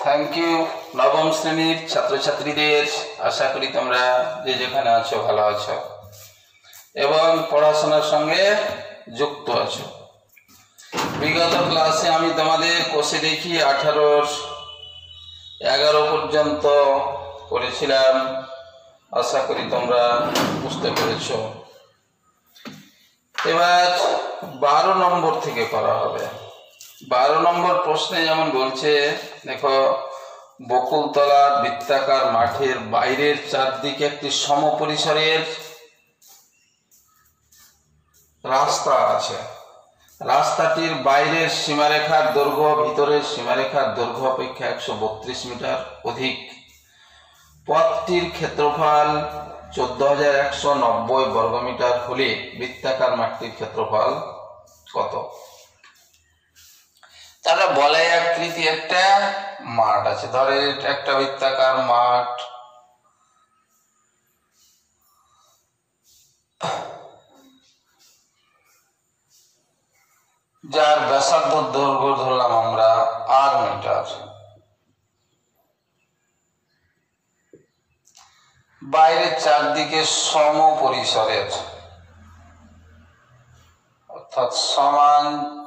Thank you নবম শ্রেণীর ছাত্রছাত্রীদের। আশা করি তোমরা যে যেখানে আছো ভালো আছো এবং পড়াশোনার সঙ্গে যুক্ত আছো। বিগত ক্লাসে আমি তোমাদের কোষে দেখি 18-11 পর্যন্ত করেছিলাম। আশা করি তোমরা বুঝতে পেরেছ। এবার 12 নম্বর থেকে করা হবে। 12 নম্বর প্রশ্নে যেমন বলছে, দেখো, বকুলতলার বৃত্তাকার মাঠের বাইরের চারদিকে একটি সমপরিসরের রাস্তা আছে। রাস্তাটির বাইরের সীমারেখার দৈর্ঘ্য ভিতরের সীমারেখার দৈর্ঘ্য অপেক্ষা 132 মিটার অধিক। পথটির ক্ষেত্রফল 14,190 বর্গমিটার হলে বৃত্তাকার মাঠটির ক্ষেত্রফল কত? তারা বলয় আকৃতি একটা মাঠ আছে, ধরে এটা একটা বৃত্তাকার মাঠ। যার ব্যাসার্ধ দৈর্ঘ্য ধরলাম আমরা 8 মিটার। বাইরের চারদিকে সমপরিসরের অর্থাৎ সমান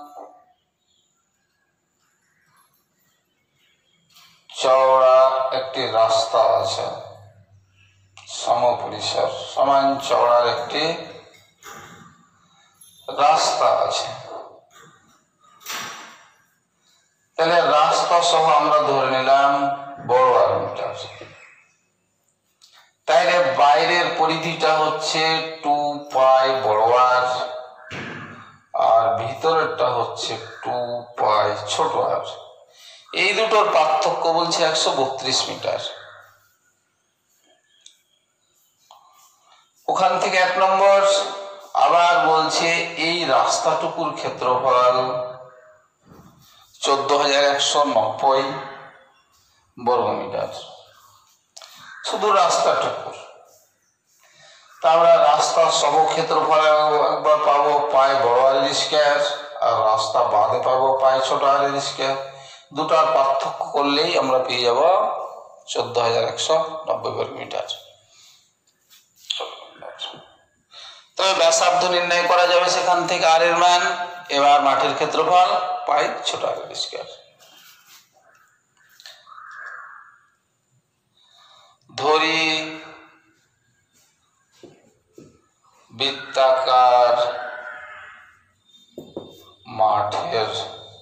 চওড়া একটি রাস্তা আছে। সমপরিসর সমান চওড়ার একটি রাস্তা আছে। তাহলে রাস্তা সহ আমরা ধরে নিলাম 12 মিটার। তাইলে বাইরের পরিধিটা হচ্ছে 2 পাই বড় আর, আর ভিতরেরটা হচ্ছে 2 পাই ছোট আর। এই দুটোর পার্থক্য বলছে 132 মিটার। ওখান থেকে 1 নম্বর আবার বলছে এই রাস্তাটুকুর ক্ষেত্রফল 14,190 বর্গমিটার, শুধু রাস্তাটুকুর। তা আমরা রাস্তার সম ক্ষেত্রফল একবার পাবো পাই বড় আর স্কয়ার, আর রাস্তা বাদে পাবো পাই ছোট আর স্কয়ার। দুটার পার্থক্য করলেই আমরা পেয়ে যাব 14,190 বর্গমিটার। তবে ব্যাসার্ধ নির্ণয় করা যাবে সেখান থেকে আর এর মান। এবার মাঠের ক্ষেত্রফল পাই ছোট আর স্কয়ার। ধরি বৃত্তাকার মাঠের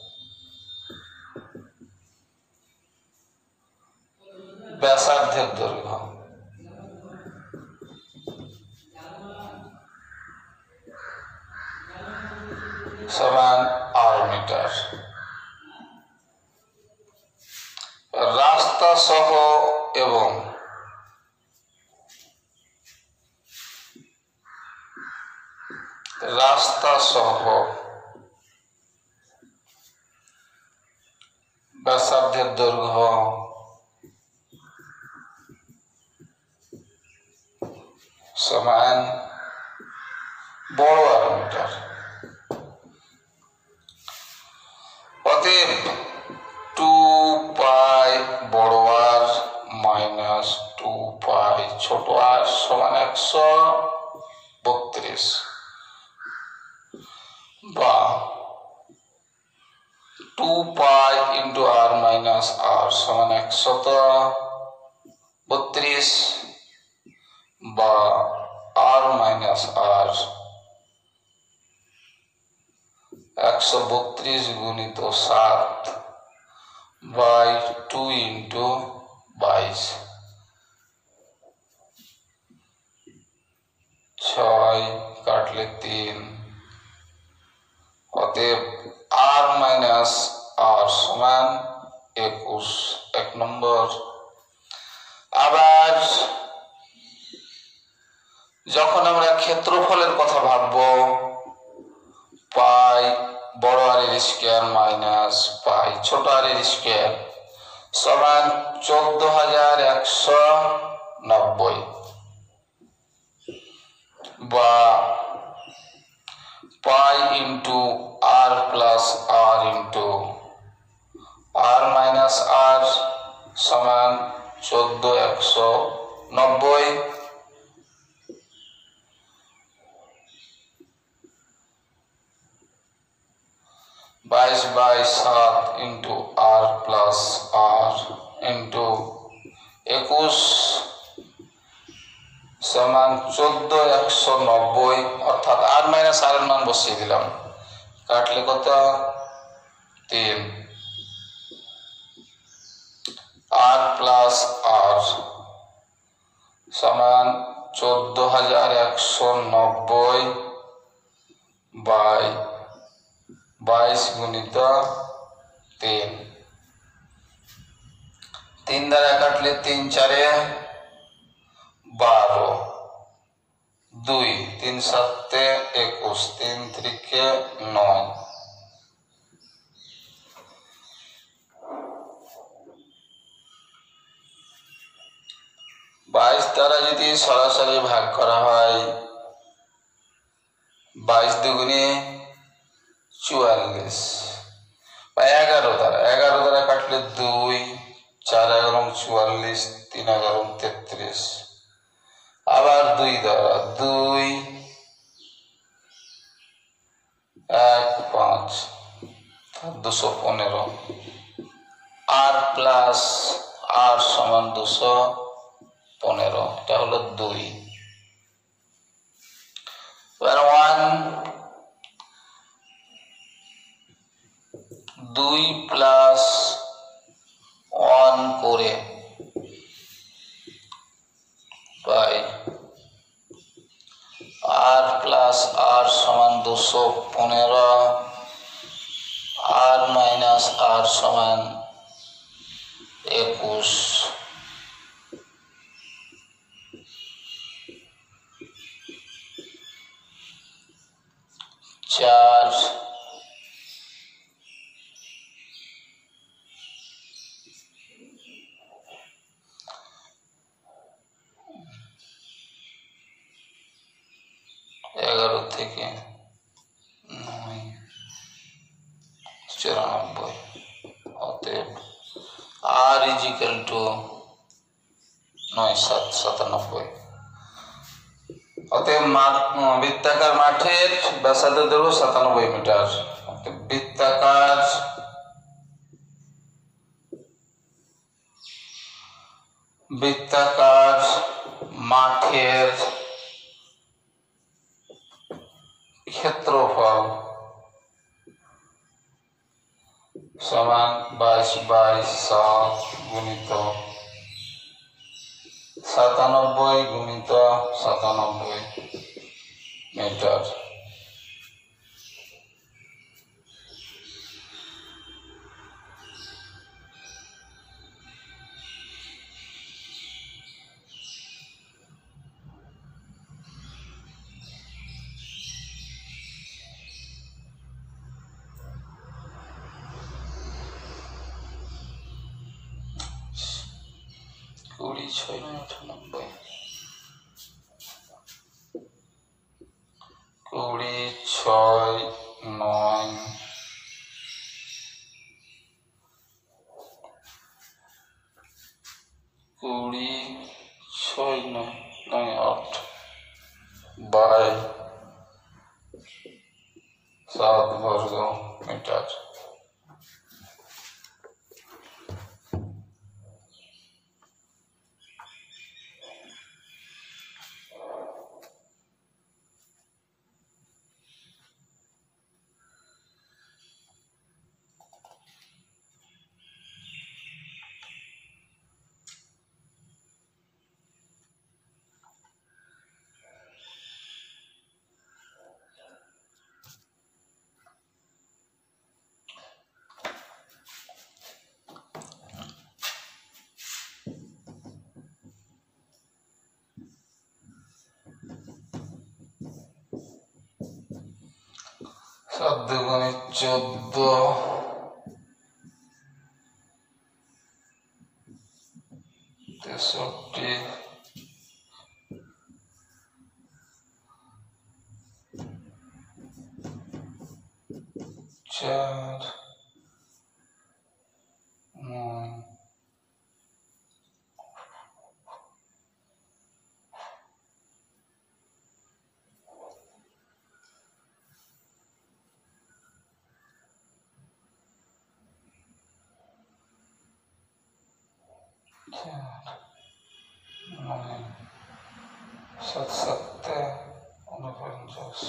ব্যাসার্ধের দৈর্ঘ্য সমান 8 মিটার। রাস্তা সহ এবং রাস্তা সহ ব্যাসার্ধের দৈর্ঘ্য সমান 12 মিটার। অতএব 2 পাই বড় আর মাইনাস 2 পাই ছোট আর সমান 132, বা 2 পাই ইন্টু আর মাইনাস আর সমান 132, বা আর মাইনাস আর 132 গুণিত 7 বাই 2 ইন্টু 22, 6 কাটলে 3। অতএব আর মাইনাস আর সমান 21, 1 নম্বর। আবার যখন আমরা ক্ষেত্রফলের কথা ভাববো, পাই বড় আর এর স্কয়ার মাইনাস পাই ছোট আর এর স্কয়ার সমান 14,190, বা pi into r plus r into r minus r সমান 14,190। 22/7 into r plus r into 21 সমান 14,190, অর্থাৎ আর মাইনাস আর এর মান বসিয়ে দিলাম। কাটলে কত? 3। আর প্লাস আর সমান 14,190 বাই 22 গুণিত 3। 3 দ্বারা কাটলে 3 4 12, 2 3 7 21, 3 3 9। 22 দ্বারা যদি সরাসরি ভাগ করা হয়, 22 দুগুণে 44 বা 11 দ্বারা কাটলে 2 4 11 44, 3 11 33, আবার 2 দ্বারা 2 1 5 215। আর প্লাস আর সমান 215, এটা হলো 2। এবার 2 প্লাস 1 করে বাই আর প্লাস আর সমান 215, আর মাইনাস আর সমান 21। 4 11 থেকে 9 94, অতএব আর ইজিক্যাল টু 9 7 97। অতএব বৃত্তাকার মাঠের ব্যাসার্ধ দৈর্ঘ্য 97 মিটার। বৃত্তাকার মাঠের ক্ষেত্রফল সমান 22/7 গুণিত 97 গুণিত 97 মিটার। কুড়ি 6 98, 20 6 9 20 6 9 8 বাই 7 বর্গ মিটার। সাত দুগুণে 14, 63, 4 9 সাত সাতে 49।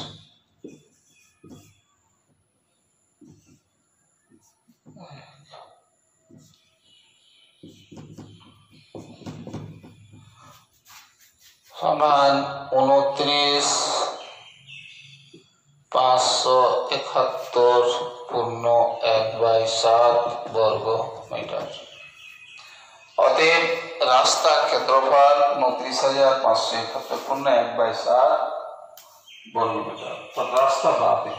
সমান 29,571 পূর্ণ 1/7 বর্গ মিটার। অতএব রাস্তার ক্ষেত্রফল 29,571 পূর্ণ 1/7 বর্গ মিটার। তো রাস্তা বাদে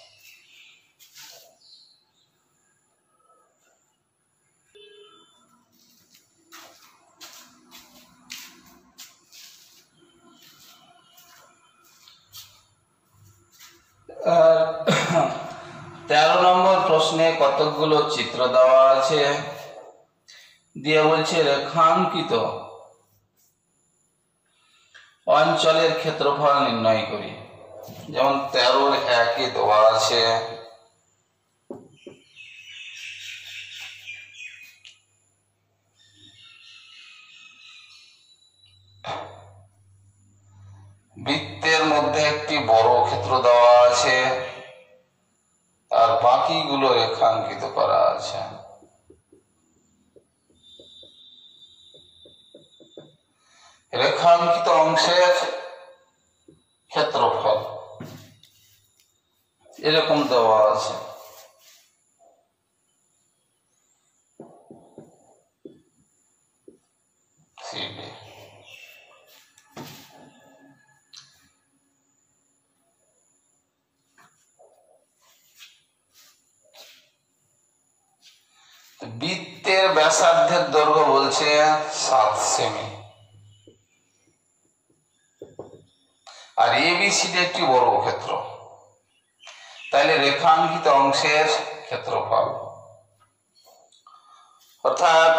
আর 13 নম্বর প্রশ্নে কতগুলো চিত্র দেওয়া আছে, দিয়ে বলছে রেখাঙ্কিত অঞ্চলের ক্ষেত্রফল নির্ণয় করি। যেমন 13-1 দেওয়া আছে বৃত্তের মধ্যে একটি বড় ক্ষেত্র দেওয়া আছে আর বাকিগুলো রেখাঙ্কিত করা আছে। রেখাঙ্কিত অংশের ক্ষেত্রফল এরকম দেওয়া আছে। বৃত্তের ব্যাসার্ধের দৈর্ঘ্য বলছে 7 সেমি, আর এবিসিডি একটি বড় ক্ষেত্র, তাহলে রেখাঙ্কিত অংশের ক্ষেত্রফল অর্থাৎ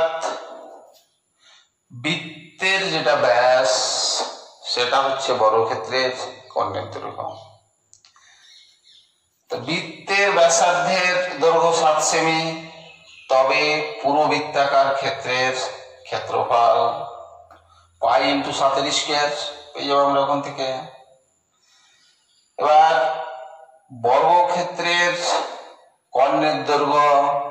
বৃত্তের যেটা ব্যাস সেটা হচ্ছে বর্গক্ষেত্রের কর্ণের দৈর্ঘ্য। তো বৃত্তের ব্যাসার্ধের দৈর্ঘ্য 7 সেমি, তবে পুরো বৃত্তাকার ক্ষেত্রের ক্ষেত্রফল পাই ইন্টু 7 স্কয়ার পেয়ে যাবো আমরা ওখান থেকে। এবার বর্গক্ষেত্রের কর্ণের দৈর্ঘ্য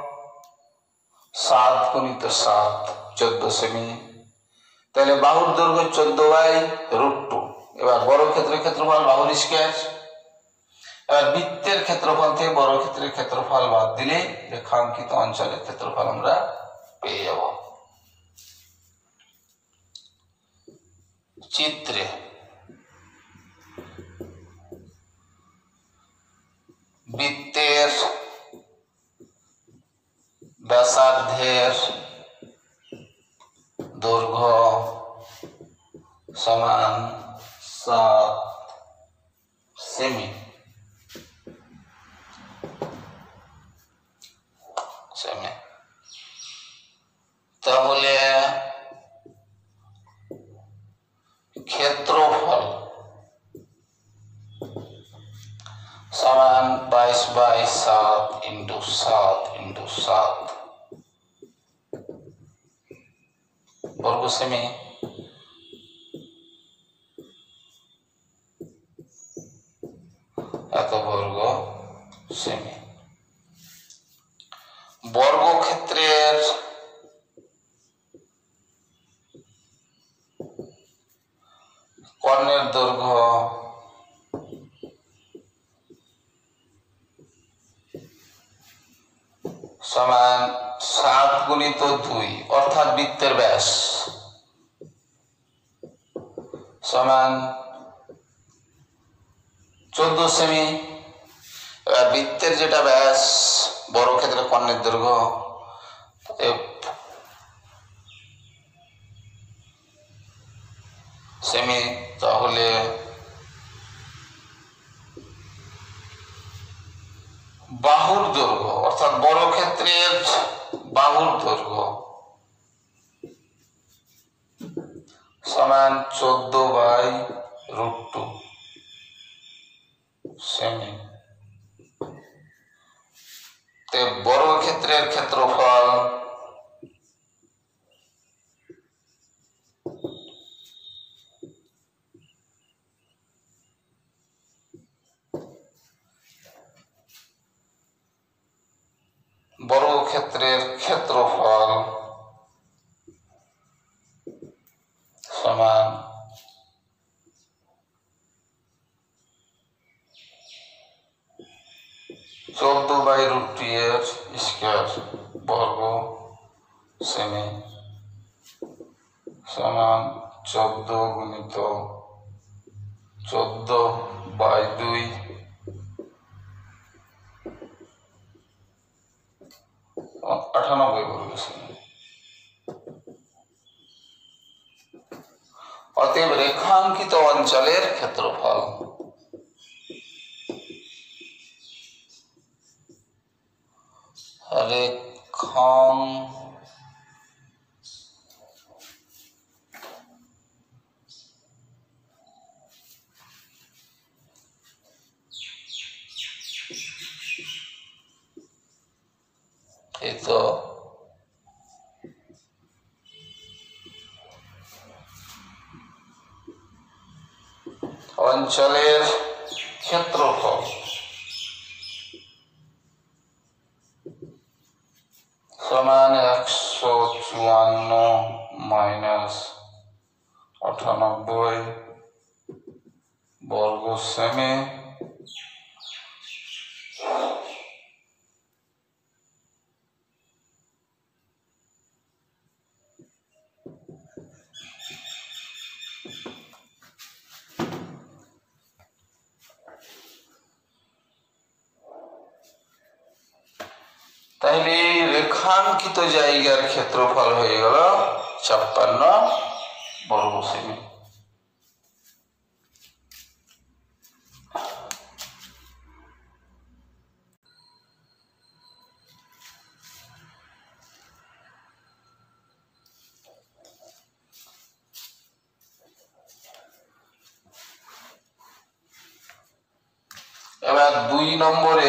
7 গুণিত 7 14 সেমি, তাহলে বাহুর দৈর্ঘ্য 14/√2। এবার বর্গক্ষেত্রের ক্ষেত্রফল বাহুর স্কয়ার। এবার বৃত্তের ক্ষেত্রফল থেকে বর্গক্ষেত্রের ক্ষেত্রফল বাদ দিলে রেখাঙ্কিত অঞ্চলের ক্ষেত্রফল আমরা পেয়ে যাব। চিত্রে বৃত্তের ব্যাসার্ধের দৈর্ঘ্য সমান 7 সেমি, তাহলে ক্ষেত্রফল সমান 22/7 ইন্টু 7 ইন্টু 7 বর্গ সেমি। এত বর্গ সেমি। বর্গক্ষেত্রের কর্ণের দৈর্ঘ্য সমান 7 গুণিত 2 অর্থাৎ বৃত্তের ব্যাস সমান 14 সেমি। বৃত্তের যেটা ব্যাস বর্গক্ষেত্রের কর্ণের দৈর্ঘ্য সেমি, তাহলে বাহুর দৈর্ঘ্য অর্থাৎ বর্গক্ষেত্রের বাহুর দৈর্ঘ্য সমান 14/√2 সেমি। বর্গক্ষেত্রের ক্ষেত্রফল ক্ষেত্রের ক্ষেত্রফল সমান 14/√2 এর স্কয়ার বর্গ সেমি সমান 14 গুণিত 14/2 98 বর্গ সেমি। অতএব রেখাঙ্কিত অঞ্চলের ক্ষেত্রফল রেখাঙ্কিত অঞ্চলের ক্ষেত্রফল সমান 154 - 98 বর্গ সেমি তাহলে রেখাঙ্কিত জায়গার ক্ষেত্রফল হয়ে গেল 56 বর্গ সেমি। এবার 2 নম্বরে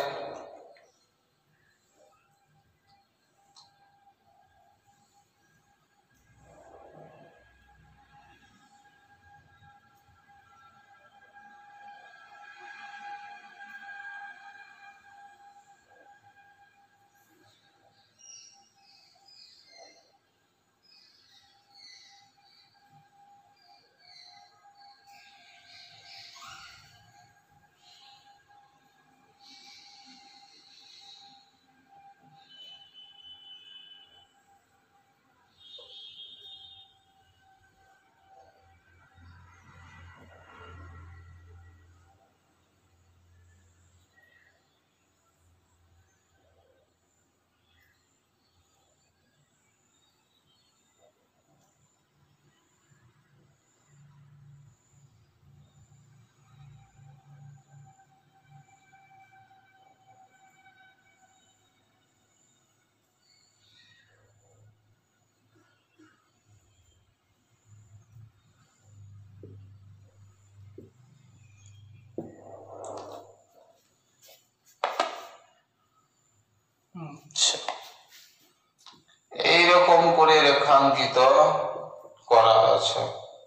এইরকম করে রেখাঙ্কিত করা আছে।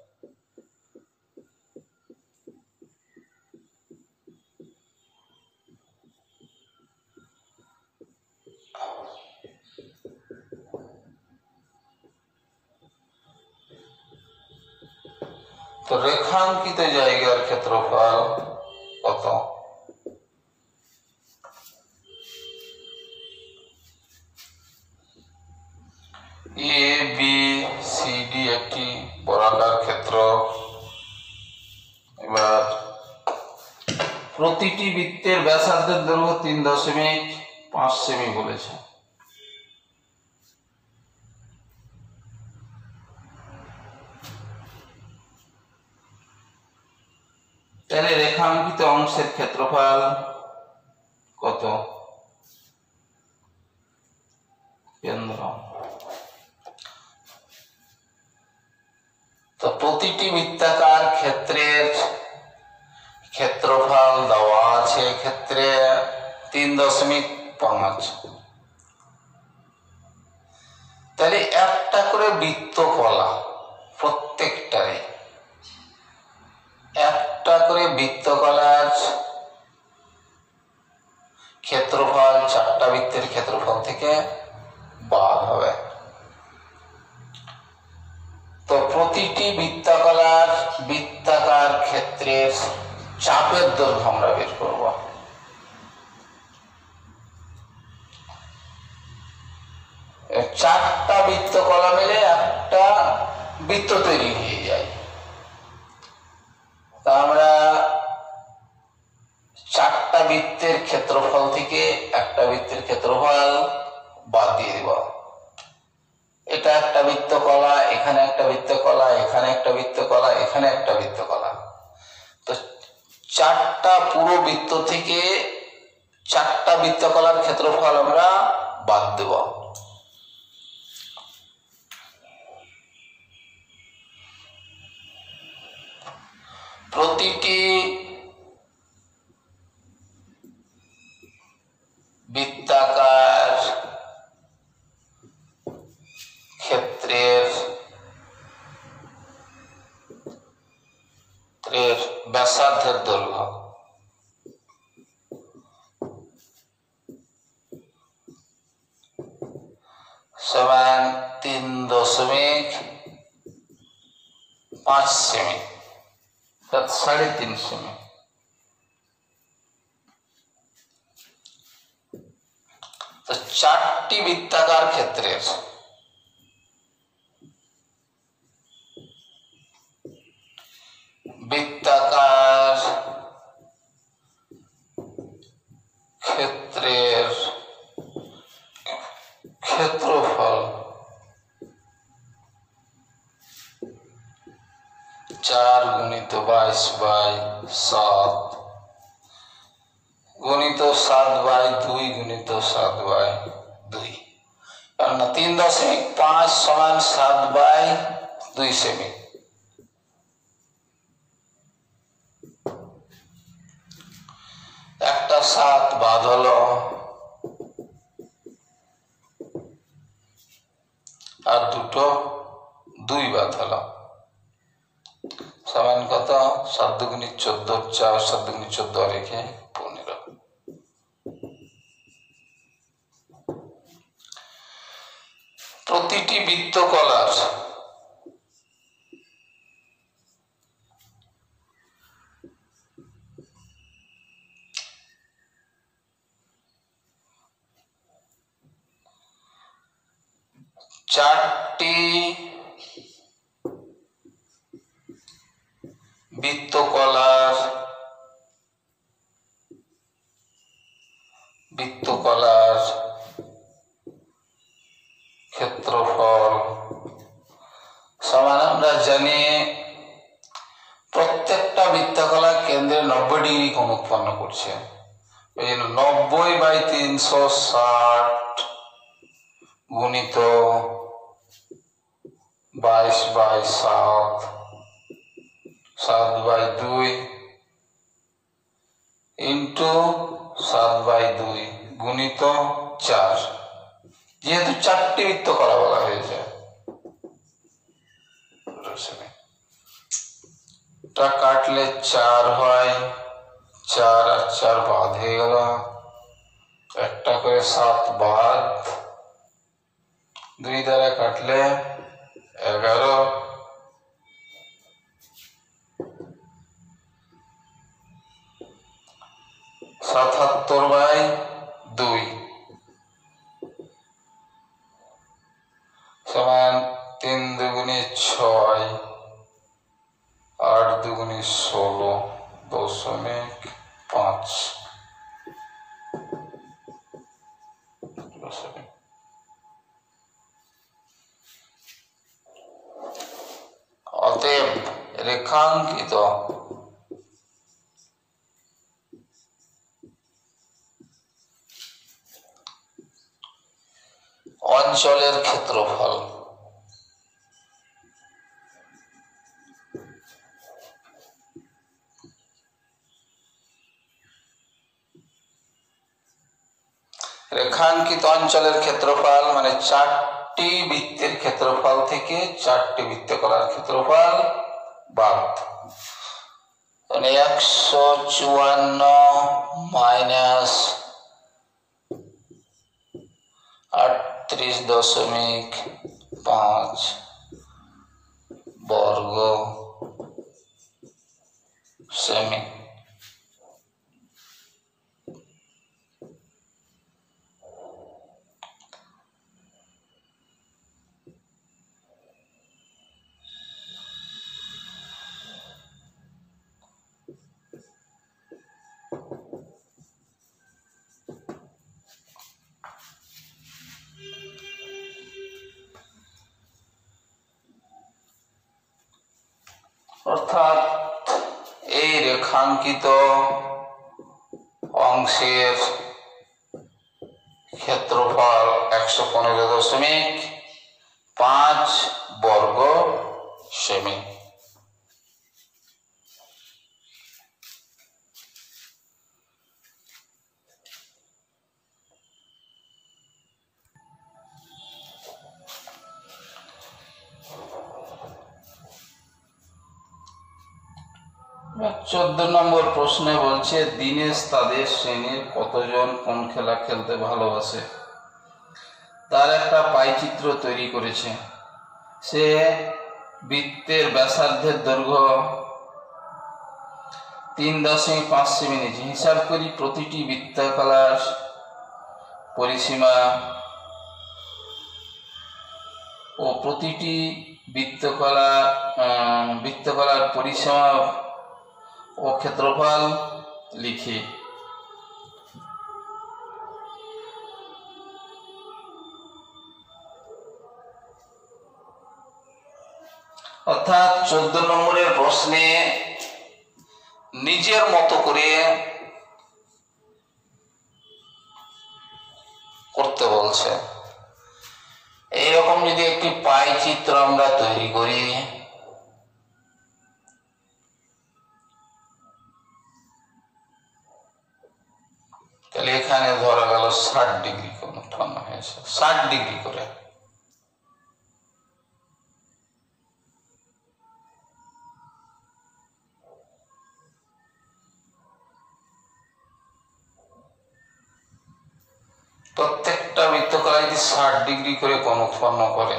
তো রেখাঙ্কিত জায়গার ক্ষেত্রফল কত? এ বি সি ডি একটি বর্গাকার ক্ষেত্র। এবার প্রতিটি বৃত্তের ব্যাসার্ধের দৈর্ঘ্য 3.5 সেমি বলেছে। তাহলে রেখাঙ্কিত অংশের ক্ষেত্রফল কত? কেন্দ্র। তো প্রতিটি বৃত্তাকার ক্ষেত্রের ক্ষেত্রফল দেওয়া আছে ক্ষেত্রে 3.5। তাহলে একটা করে বৃত্তকলা, প্রত্যেকটারে একটা করে বৃত্তকলার ক্ষেত্রফল চারটা বৃত্তের ক্ষেত্রফল থেকে বাদ হবে। তো প্রতিটি বৃত্তাকার ক্ষেত্রের চাপের দৈর্ঘ্য আমরা বের করব। চারটা বৃত্তকলা মিলে একটা বৃত্ত তৈরি হয়ে যায়। তা আমরা চারটা বৃত্তের ক্ষেত্রফল থেকে একটা বৃত্তের ক্ষেত্রফল বাদ দিয়ে দিব। এটা একটা বৃত্তকলা, এখানে একটা বৃত্তকলা, এখানে একটা বৃত্তকলা, এখানে একটা বৃত্তকলা। তো চারটা পুরো বৃত্ত থেকে চারটা বৃত্তকলার ক্ষেত্রফল আমরা বাদ দেব। প্রতিটি বৃত্তাকার ক্ষেত্রের ব্যাসার্ধের দৈর্ঘ্য সমান 3.5 সেমি, 3.5 সেমি। তো চারটি বৃত্তাকার ক্ষেত্রের ক্ষেত্রফল 4 × 22/7 গুণিত 7/2 গুণিত 7/2, কারণ 3.5 সমান 7/2 সেমি। একটা 7 বাদ হলো, আর দুটো 2 বাদ হলো, সমান কত? 7 × 2 = 14, 4 7 × 14 রেখে 15। প্রতিটি বৃত্তকলার চারটি বৃত্তকলার ক্ষেত্রফল সমান, আমরা জানি প্রত্যেকটা বৃত্তকলা কেন্দ্রে 90 ডিগ্রি কোণ উৎপন্ন করছে। এই জন্য 90/360 গুণিত 22/7 7/2 ইন্টু 7/2 গুণিত 4, যেহেতু চারটি বৃত্তকলা বলা হয়েছে। টা কাটলে 4 হয়, 4 আর 4 বাদ হয়ে গেল, একটা করে 7 বাদ, 2 দ্বারা কাটলে 11, 77/2 সমান 3 × 2 = 6, 8 × 2 = 16.5। অতএব রেখাঙ্কিত অঞ্চলের ক্ষেত্রফল রেখাঙ্কিত অঞ্চলের ক্ষেত্রফল মানে চারটি বৃত্তের ক্ষেত্রফল থেকে চারটি বৃত্তকলার ক্ষেত্রফল বাদ। 154 - 38.5 বর্গ সেমি। অর্থাৎ এই রেখাঙ্কিত অংশের ক্ষেত্রফল 115.5 বর্গ সেমি। চোদ্দ নম্বর প্রশ্নে বলছে দীনেশ তাদের শ্রেণীর কতজন কোন খেলা খেলতে ভালোবাসে, তার একটা পাইচিত্র তৈরি করেছে। সে বৃত্তের ব্যাসার্ধের দৈর্ঘ্য 3.5 সেমি নিয়েছে। হিসাব করি প্রতিটি বৃত্তাকার পরিসীমা ও প্রতিটি বৃত্তকলার পরিসীমা ও ক্ষেত্রফল লিখি। অর্থাৎ 14 নম্বরের প্রশ্নে নিজের মতো করে করতে বলছে। এইরকম যদি একটি পাই চিত্র আমরা তৈরি করি, তাহলে এখানে ধরা গেল 60 ডিগ্রি কোণ উৎপন্ন হয়েছে, 60 ডিগ্রি করে। প্রত্যেকটা বৃত্তকলা যদি 60 ডিগ্রি করে কোণ উৎপন্ন করে,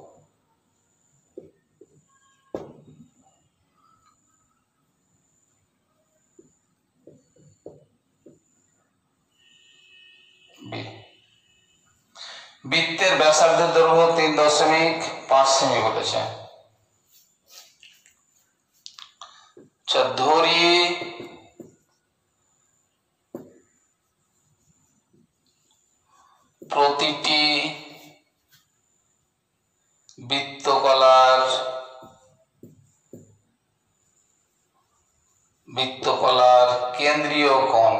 বৃত্তের ব্যাসার্ধের দৈর্ঘ্য 3.5 সেমি বলেছে। ধরি প্রতিটি বৃত্তকলার কেন্দ্রীয় কোণ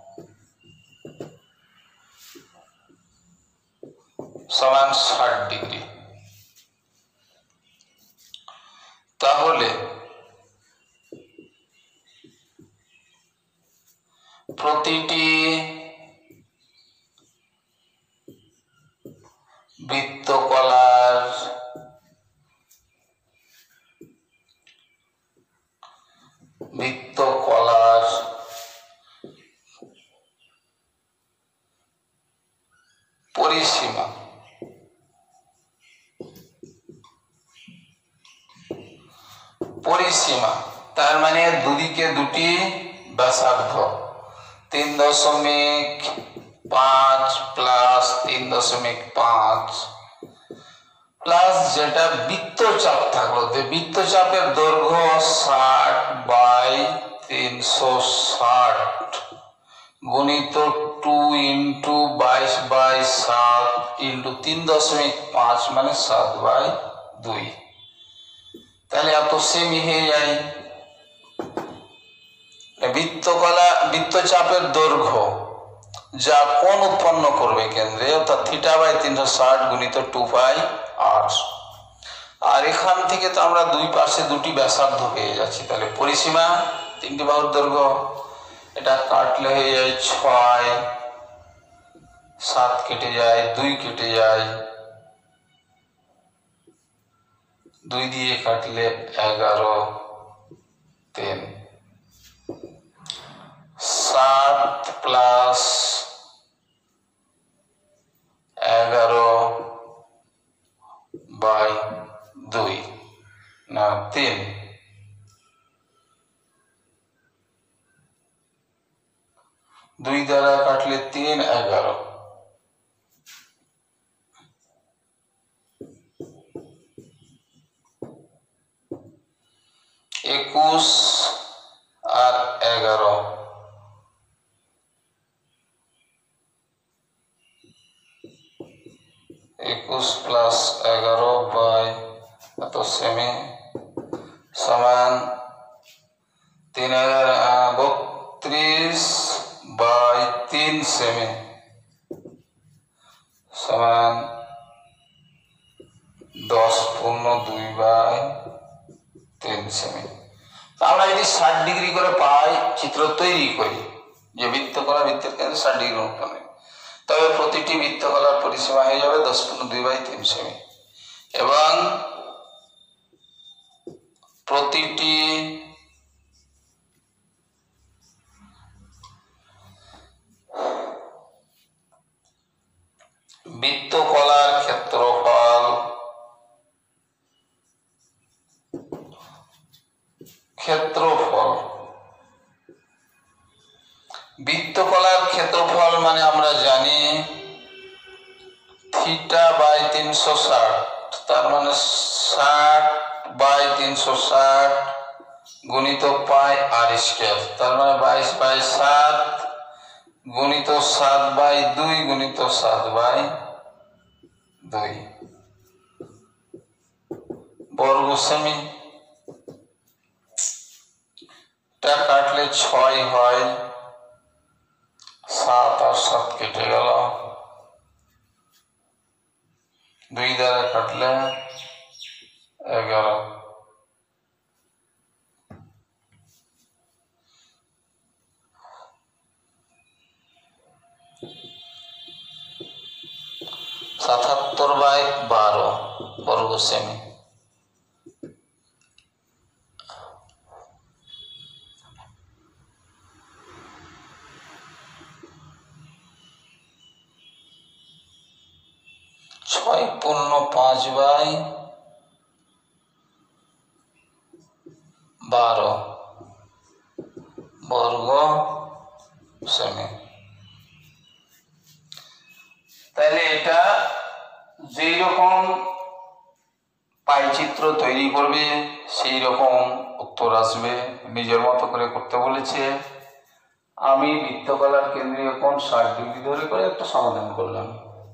সমান 60 ডিগ্রি। তাহলে প্রতিটি বৃত্তকলার পরিসীমা তার মানে দুদিকে দুটি ব্যাসার্ধ 3.5 প্লাস 3.5 প্লাস যেটা বৃত্তচাপ থাকলো, বৃত্তচাপের দৈর্ঘ্য 60/360 গুণিত 2 × 22/7 × 3.5 মানে 7/2। তাহলে এত সেমি হয়ে যায়। বৃত্তচাপের দৈর্ঘ্য যা কোণ উৎপন্ন করবে কেন্দ্রে, অর্থাৎ θ/360 গুণিত 2πr। আর এখান থেকে তো আমরা দুই পাশে দুটি ব্যাসার্ধ পেয়ে যাচ্ছি। তাহলে পরিসীমা 3টি বাহুর দৈর্ঘ্য, এটা কাটলে হয়ে যায় 6, 7 কেটে যায়, 2 কেটে যায়, 2 দিয়ে কাটলে 11, 3, 7 প্লাস 11 দ্বারা কাটলে 3 11, একুশ আর 11, 21 প্লাস 11 বাই এত সেমি সমান 32 বাই 3 সেমি সমান 10 × 2 বাই 3 সেমি। আমরা যদি 60 ডিগ্রি করে পাই চিত্র তৈরি করি, যে বৃত্তকলা বৃত্তের কেন্দ্রে 60 ডিগ্রি অনুপাতে, তবে প্রতিটি বৃত্তকলার পরিসীমা হয়ে যাবে 10 × 2 বাই 3 সেমি এবং প্রতিটি বৃত্তকলার ক্ষেত্রফল বৃত্তকলার ক্ষেত্রফল মানে আমরা জানি থিটা বাই 360, তার মানে 60 বাই 360 গুণিত পাই আর স্কয়ার, তার মানে 22 বাই 7 গুণিত 7 বাই 2 গুণিত 7 বাই 2 বর্গ সেমি। টা কাটলে 6 হয়, 7 আর 7 কেটে গেল, 2 দ্বারা কাটলে 11, সাতাত্তর বাই 12 বর্গ সেমি। ছয় পূর্ণ 5 বাই 12 বর্গ সেমি। তাহলে এটা যেই রকম পাইচিত্র তৈরি করবে সেই রকম উত্তর আসবে। নিজের মতো করে করতে বলেছে, আমি বৃত্তকলার কেন্দ্রীয় কোণ 60 ডিগ্রি ধরে করে একটা সমাধান করলাম।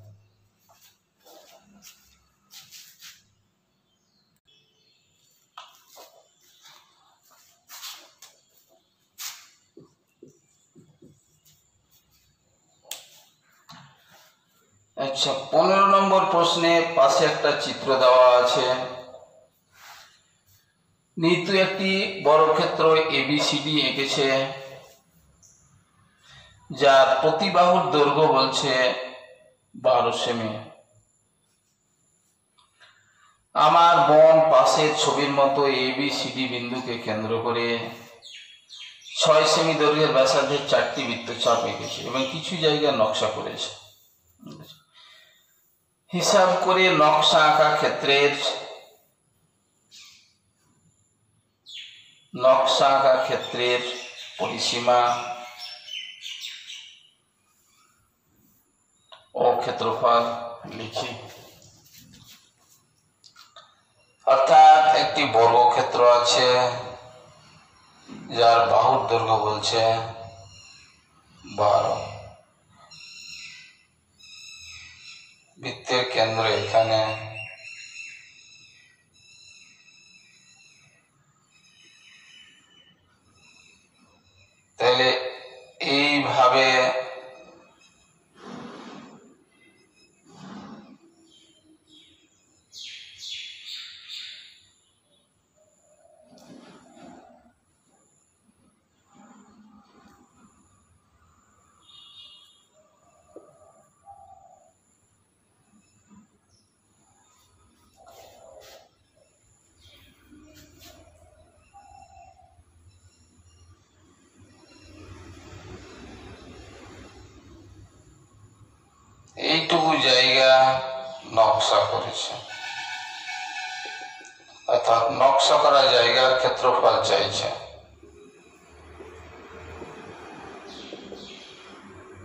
আচ্ছা, 15 নম্বর প্রশ্নে পাশে একটা চিত্র দেওয়া আছে। নিতু একটি বর্গক্ষেত্র এবিসিডি এঁকেছে, যার প্রতি বাহুর দৈর্ঘ্য বলছে 12 সেমি। আমার বোন পাশের ছবির মতো এবিসিডি বিন্দুকে কেন্দ্র করে 6 সেমি দৈর্ঘ্যের ব্যাসার্ধের 4টি বৃত্তচাপ এঁকেছে এবং কিছু জায়গায় নকশা করেছে। হিসাব করে নকশা আঁকা ক্ষেত্রের পরিসীমা ও ক্ষেত্রফল লিখি। অর্থাৎ একটি বর্গক্ষেত্র আছে যার বাহুর দৈর্ঘ্য বলছে 12, বৃত্তের কেন্দ্র এখানে, তাহলে এইভাবে এইটুকু জায়গা নকশা করেছে, অর্থাৎ নকশা করা জায়গার ক্ষেত্রফল চাইছে।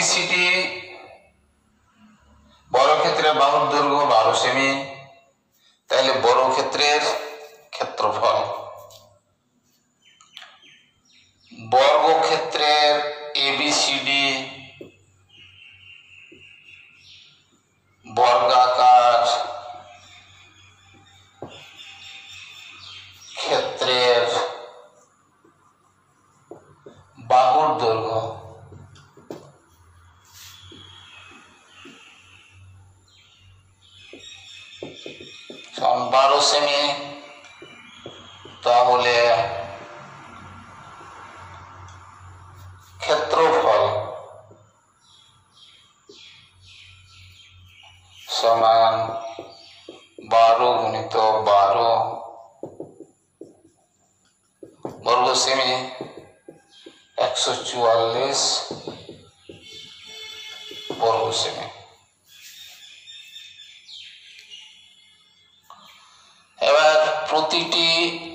এবিসিডি বর্গক্ষেত্রের বাহুর দৈর্ঘ্য 12 সেমি, তাহলে বর্গক্ষেত্রের ক্ষেত্রফল বর্গক্ষেত্রের এবিসিডি বর্গাকার ক্ষেত্রের বাহুর দৈর্ঘ্য সমান 12 সেমি, তাহলে ক্ষেত্রফল সমান 12 গুণিত 12 বর্গ সেমি 144 বর্গ সেমি। এবার প্রতিটি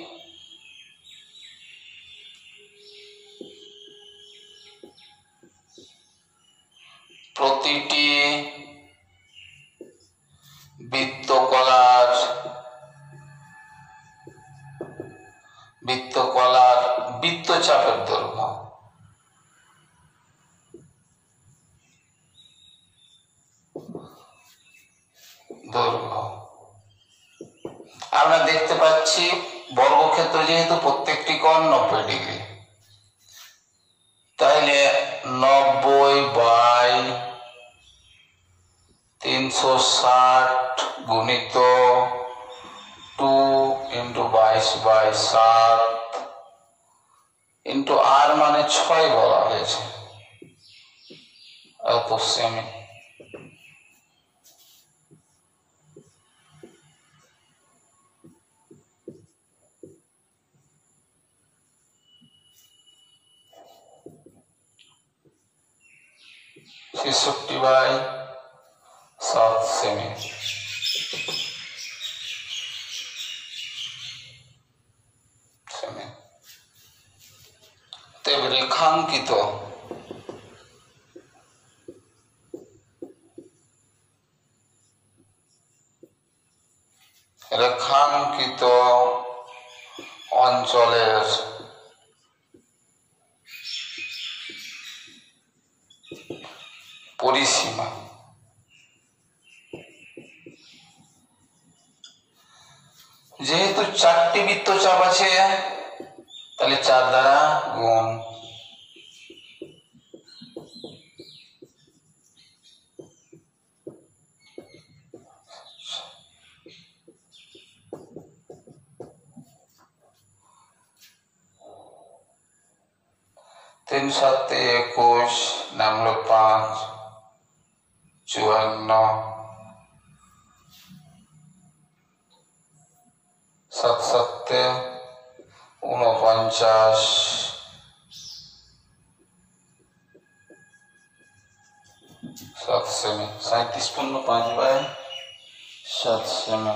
বৃত্তকলার বৃত্তচাপের দৈর্ঘ্য আমরা দেখতে পাচ্ছি বর্গক্ষেত্র যেহেতু প্রত্যেকটি কোণ 90 ডিগ্রি, তাহলে 90/360 গুণিত 2 × 22/7 ইন্টু আর মানে 6 বলা হয়েছে, এত সেমি। ছেষট্টি বাই 7 সেমি। রেখাঙ্কিত অঞ্চলের পরিসীমা যেহেতু 4টি বৃত্তচাপ আছে, তাহলে 4 দ্বারা গুণ, তিন 7 21 নামলো 5 54 7 7 49 7 সেমি। 37/5/7 সেমি।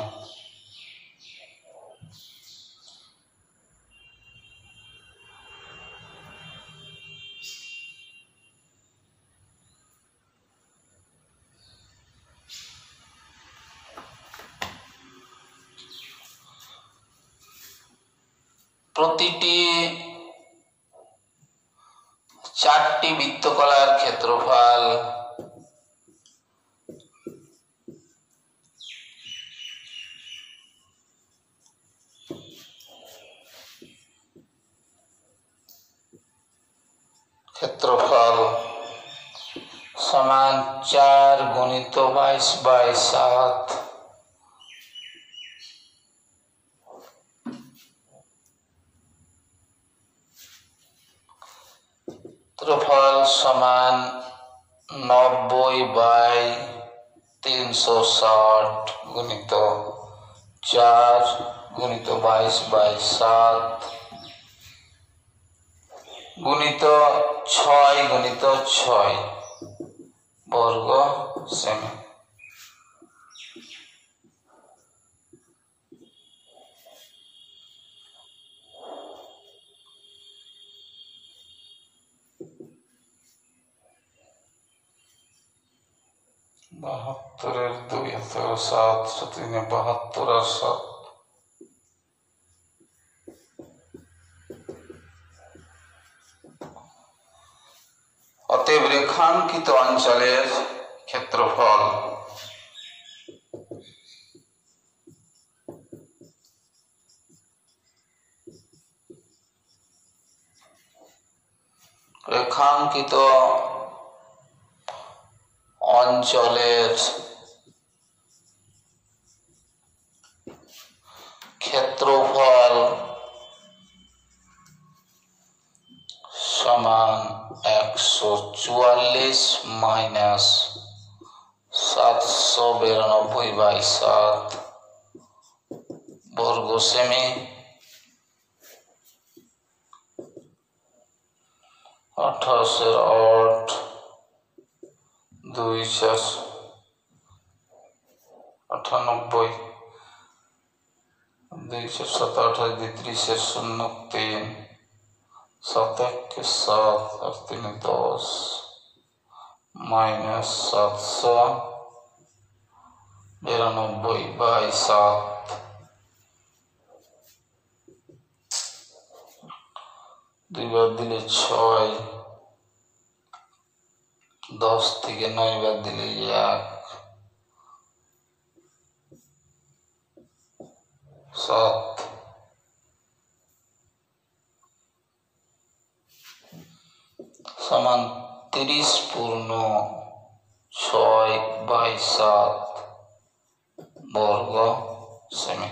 প্রতিটি 4টি বৃত্তকলার ক্ষেত্রফল সমান 4 গুণিত 22/7 ক্ষেত্রফল সমান 90/360 গুণিত 4 গুণিত 22/7 গুণিত 6 গুণিত 6 বর্গ সেমি। 72 2 7 3 72 আর 7। অতএব রেখাঙ্কিত অঞ্চলের ক্ষেত্রফল রেখাঙ্কিত অঞ্চলের ক্ষেত্রফল সমান 144 মাইনাস 792/7 বর্গ সেমি, 28 2 98 2 7 28 30 0 3 7 1 7 আর 3 10 মাইনাস 792/7। 2 বার দিলে 6, 10 থেকে 9 বার দিলে 1, 7 সমান 30 পূর্ণ 6/7 বর্গ সেমি।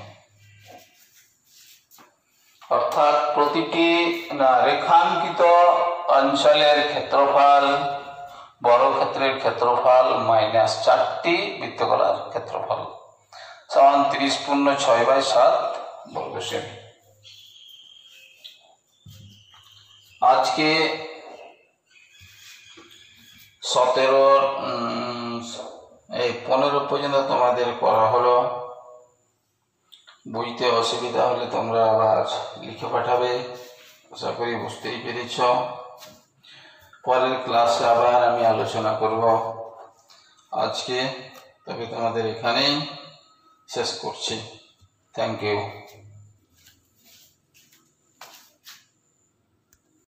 অর্থাৎ প্রতিটি রেখাঙ্কিত অঞ্চলের ক্ষেত্রফল বর্গক্ষেত্রের ক্ষেত্রফল মাইনাস 4টি বৃত্তকলার ক্ষেত্রফল সমান 30 পূর্ণ 6/7 বর্গ সেমি। আজকে 15 পর্যন্ত তোমাদের করা হলো। বুঝতে অসুবিধা হলে তোমরা আবার লিখে পাঠাবে। আশা করি বুঝতেই পেরেছ। পরের ক্লাসে আবার আমি আলোচনা করব। আজকে তবে তোমাদের এখানেই শেষ করছি। Thank you.